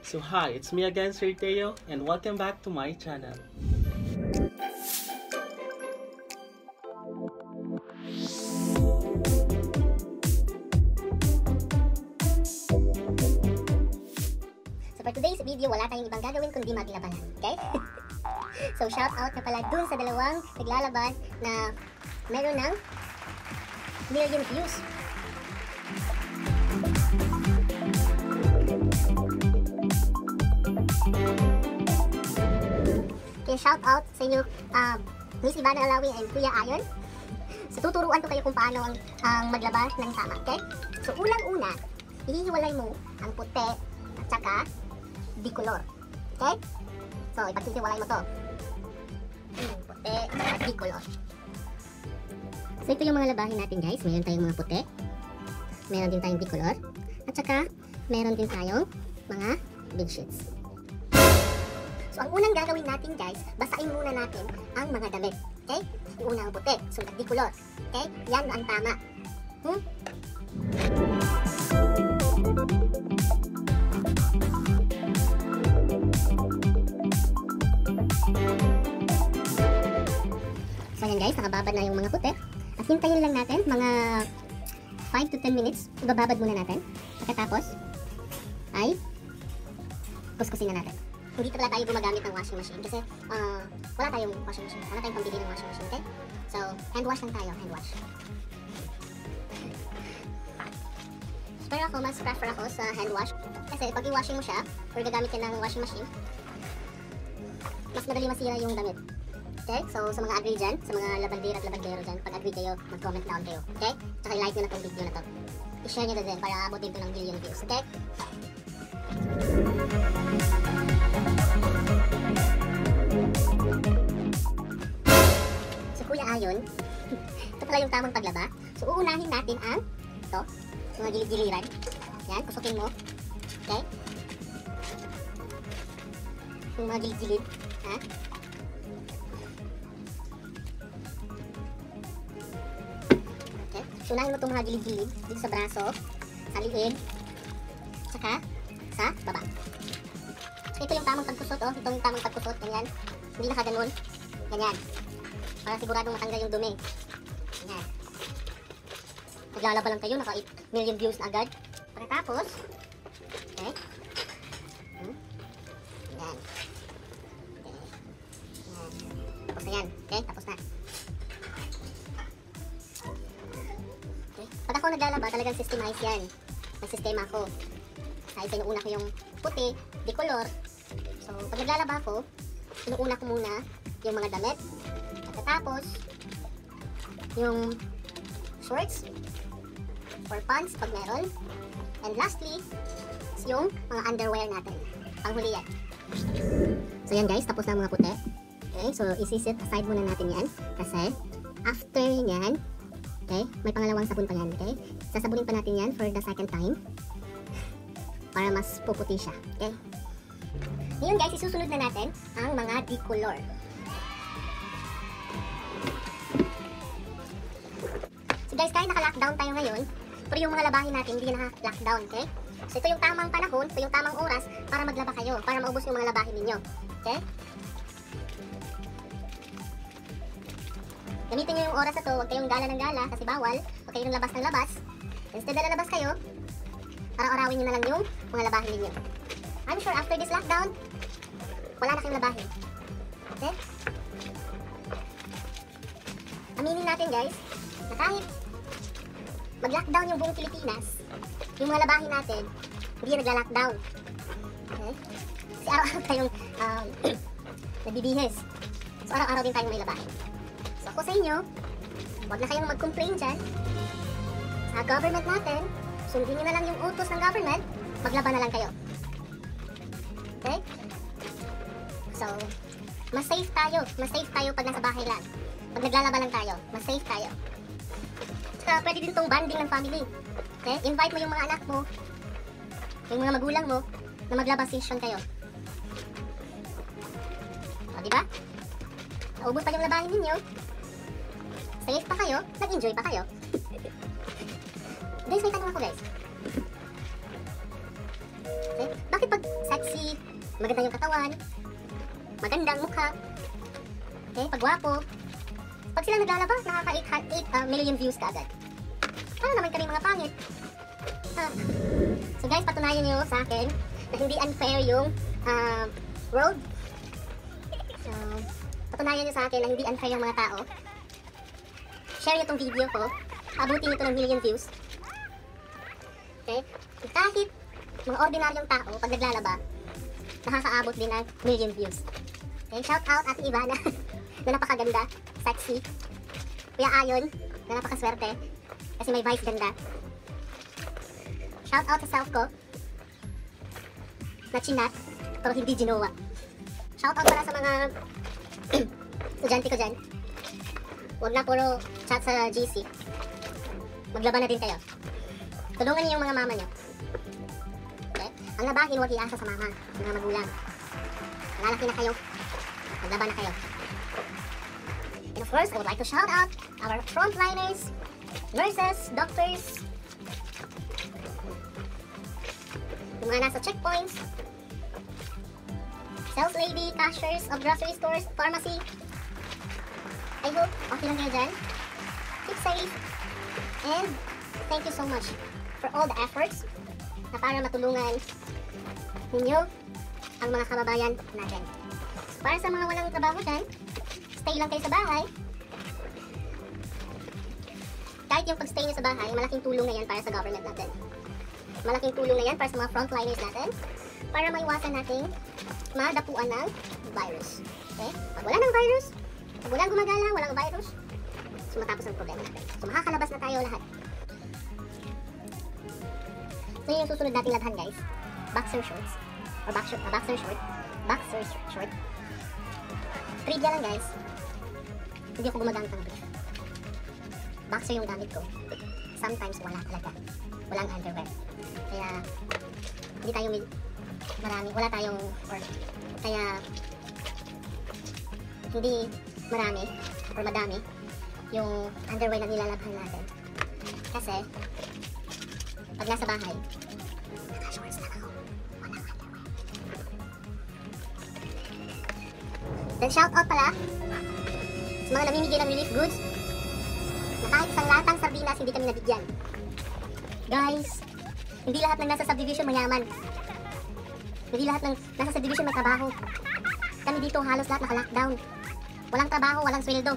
So hi, it's me again, Sir Teo, and welcome back to my channel. So for today's video, wala tayong ibang gagawin kundi maglabanan, okay? So shout out na pala dun sa dalawang naglalaban na meron ng million views. Okay, shout out sa inyo, Miss Ivana Alawi and Kuya Ayon. So tuturuan ko kayo kung paano ang maglaba ng tama, okay? So unang-una, ihihiwalay mo ang puti at saka bicolor, okay? So ipaghihiwalay mo to. Puti at bicolor. So ito yung mga labahin natin, guys. Meron tayong mga puti, meron din tayong bicolor, at saka meron din tayong mga bedsheets. So ang unang gagawin natin, guys, basahin muna natin ang mga damit, okay? Yung unang puti, so bicolor, okay? Yan ang tama. So yan, guys, nakababad na yung mga puti. At hintayin lang natin mga 5 to 10 minutes. Ibababad muna natin. Pagkatapos ay kuskusin na natin. Hindi pala tayo gumagamit ng washing machine kasi wala tayong washing machine. Wala tayong pambili ng washing machine, okay? So, hand wash lang tayo, hand wash. Pero ako, mas prefer ako sa hand wash kasi pag i-washing mo siya or gagamit ka ng washing machine, mas madali masira yung damit. Okay? So, sa mga agree dyan, sa mga labandera at labandero dyan, pag agree kayo, mag-comment down kayo. Okay? Tsaka i-like nyo na itong video na to. I-share nyo na din para abutin ko ng million views. Okay? So, Kuya Ayon, ito pala yung tamang paglaba. So, uunahin natin ang ito, mga gilid-giliran. Yan, kusukin mo. Okay? Yung mga gilid-gilid. Ha? Okay? So, unahin mo itong mga gilid-gilid dito sa braso, sa liig, saka sa baba. So, ito yung tamang pagkusot, oh. Ito yung tamang pagkusot. Ganyan. Hindi nakaganon. Ganyan. Para siguradong matanggal yung dumi. Ganyan. Naglalaba lang kayo, naka 8 million views na agad. Pagkatapos, okay. Ganyan. Okay. Ganyan. Tapos na yan. Okay, tapos na. Okay. Pag ako naglalaba, talagang systemize yan. May sistema ko. Ay, inuuna ko yung puti, bicolor. So, pag naglalaba ko, inuuna ko muna yung mga damit. Pagkatapos, yung shorts or pants pag meron. And lastly, yung mga underwear natin. Panghuli yan. So yan, guys, tapos na mga puti. Okay, so isisit aside muna natin yan. Kasi after yan, okay, may pangalawang sabon pa yan. Okay, sasabunin pa natin yan for the second time para mas puputi siya. Okay, ngayon, guys, isusunod na natin ang mga bicolor. So guys, kahit naka-lockdown tayo ngayon, pero yung mga labahin natin hindi naka-lockdown, okay? So ito yung tamang panahon, ito yung tamang oras para maglaba kayo, para maubos yung mga labahin ninyo. Okay? Gamitin nyo yung oras na to, huwag kayong gala ng gala kasi bawal, huwag kayong labas ng labas. Instead na lalabas kayo, araw-arawin nyo na lang yung mga labahin ninyo. I'm sure after this lockdown, wala na kayong labahin. Okay? Aminin natin, guys, na kahit mag-lockdown yung buong Pilipinas, yung mga labahin natin, hindi yan nagla-lockdown. Okay? Kasi araw-araw tayong nabibihis. So araw-araw din tayong may labahin. So ako sa inyo, huwag na kayong mag-complain dyan. Sa government natin, sundin nyo na lang yung utos ng government, maglaba na lang kayo. Okay? So, mas safe tayo. Mas safe tayo pag nasa bahay lang. Pag naglalaba lang tayo, mas safe tayo. Tsaka pwede din itong bonding ng family. Okay? Invite mo yung mga anak mo, yung mga magulang mo, na maglaba session kayo. O, diba? Naubos pa yung labahin ninyo. Safe pa kayo, nag-enjoy pa kayo. Guys, may tanong ako, guys. Okay? Bakit pag sexy maganda yung katawan, magandang mukha, okay, pagwapo. Pag sila naglalaba, nakaka-8 million views kaagad. Paano naman kami mga pangit? So guys, patunayan nyo sa akin na hindi unfair yung road. So, patunayan nyo sa akin na hindi unfair yung mga tao. Share nyo tong video ko. Abutin nyo ito ng million views. Okay? Kahit mga ordinaryong tao, pag naglalaba, nakakaabot din ng million views. Okay? Shout out Ate Ivana na napakaganda, sexy. Kuya Ayon na napakaswerte kasi may vice ganda. Shout out sa self ko na chinat pero hindi ginawa. Shout out para sa mga estudyante ko dyan. Huwag na puro chat sa GC. Maglaban na din kayo. Tulungan niyo yung mga mama niyo. Okay? Ang labahin, huwag iasa sa mama, mga magulang. Malalaki na kayo. Maglaban na kayo. And of course, I would like to shout out our frontliners, nurses, doctors, yung mga nasa checkpoints, sales lady, cashiers of grocery stores, pharmacy. I hope okay lang kayo dyan. Keep safe. And thank you so much for all the efforts na para matulungan ninyo ang mga kababayan natin. Para sa mga walang trabaho dyan, stay lang kayo sa bahay. Kahit yung pag-stay nyo sa bahay, malaking tulong na yan para sa government natin. Malaking tulong na yan para sa mga frontliners natin para maiwasan nating madapuan ng virus. Okay? Pag wala ng virus, pag walang gumagala, walang virus, so matapos ang problema natin. So makakalabas na tayo lahat. So yun yung susunod nating labhan guys. Boxer shorts. Or boxer short. Boxer short. Trivia lang guys. Hindi ako gumagamit ng brief. Boxer yung gamit ko. Sometimes wala talaga. Walang underwear. Kaya hindi tayo wala tayong kaya hindi marami or madami yung underwear na nilalabhan natin. Kasi pag nasa bahay, naka-shorts lang ako. Walang underwear. Then shout out pala sa mga namimigay ng relief goods na kahit isang latang sardinas hindi kami nabigyan. Guys, hindi lahat ng nasa subdivision mayaman. Hindi lahat ng nasa subdivision may trabaho. Kami dito halos lahat naka-lockdown. Walang trabaho, walang sweldo.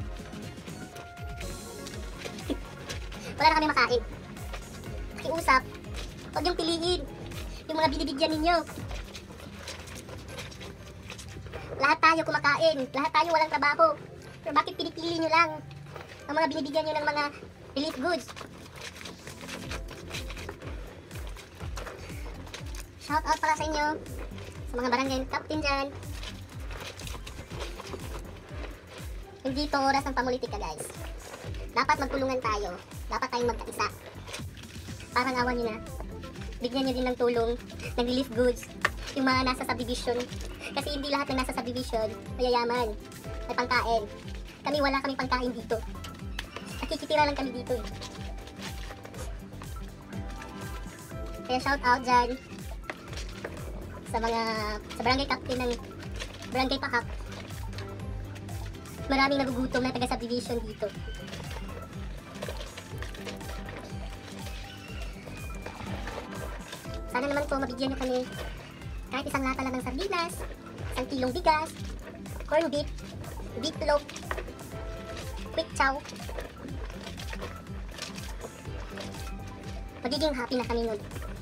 Wala na kami makain. Pakiusap, huwag yung piliin yung mga binibigyan ninyo. Lahat tayo kumakain, lahat tayo walang trabaho. Pero bakit pinipili nyo lang ang mga binibigyan nyo ng mga relief goods? Shout out pala sa inyo, sa mga barangay captain dyan. Hindi ito oras ng pamulitika guys. Dapat magtulungan tayo. Dapat tayong magkaisa. Parang awan nyo na. Bigyan nyo din ng tulong, ng relief goods, yung mga nasa subdivision. Kasi hindi lahat ng nasa subdivision mayayaman. May pangkain. Kami wala kaming pangkain dito. Nakikitira lang kami dito eh. Kaya shout out dyan sa barangay captain ng barangay Pakak. Maraming nagugutom na taga-subdivision dito. Sana naman po mabigyan nyo kami kahit isang lata lang ng sardinas, isang kilong bigas, corned beef, beefloaf, quick chow. Magiging happy na kami nun.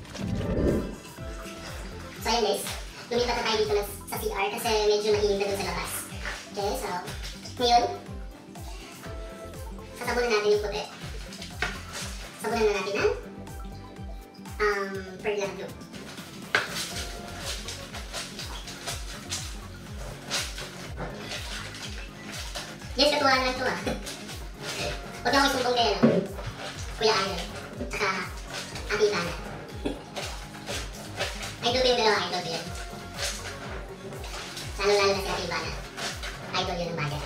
So ayan guys, lumipat na tayo dito sa CR kasi medyo mainit na dun sa labas. Okay, so ngayon, sasabunan natin yung puti. Sabunan na natin ang Perla Blue. Guys, katuwaan lang ito ah. Huwag na ako isumbong kayo, no? Kuya Ayon, tsaka Ate Ivana. Idol ko yung dalawa, idol ko yun. Lalo-lalo na si Ate Ivana. Idol yun ng bagay.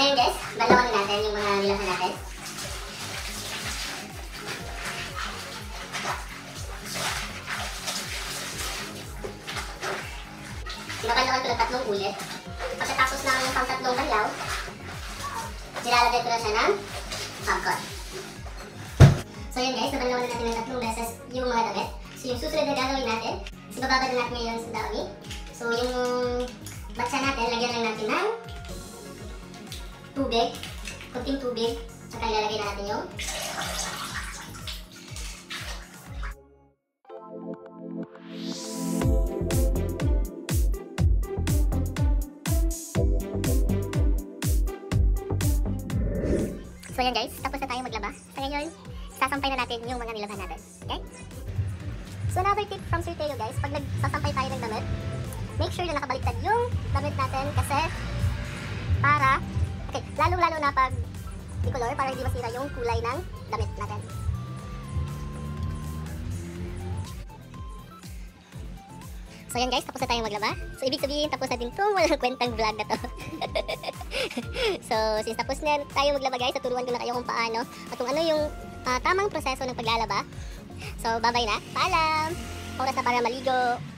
ngayon guys, balawan natin yung mga nilagyan natin. Sinabalawan ko ng 3 ulit. Pagkatapos ng pang-3 balaw, nilalagay ko na siya ng popcorn. So yun guys, nabalawan na natin ng 3 beses yung mga damit. So yung susunod na gagawin natin, ibababad na natin ngayon sa dami. So yung batsa natin, lagyan lang natin ng tubig, kunting tubig, saka ilalagay na natin yung so yan guys, tapos na tayo maglaba. Sa ngayon, sasampay na natin yung mga nilabhan natin. Okay? So another tip from Sir Teo guys, pag nagsasampay tayo ng damit, make sure na nakabaliktad yung damit natin kasi para, okay, lalong-lalo na pag decolor para hindi masira yung kulay ng damit natin. So yan guys, tapos na tayong maglaba. So ibig sabihin, tapos na din itong walang kwentang vlog na to. So since tapos na tayo maglaba guys, turuan ko na kayo kung paano at kung ano yung tamang proseso ng paglalaba. So bye-bye na. Paalam! Oras na para maligo.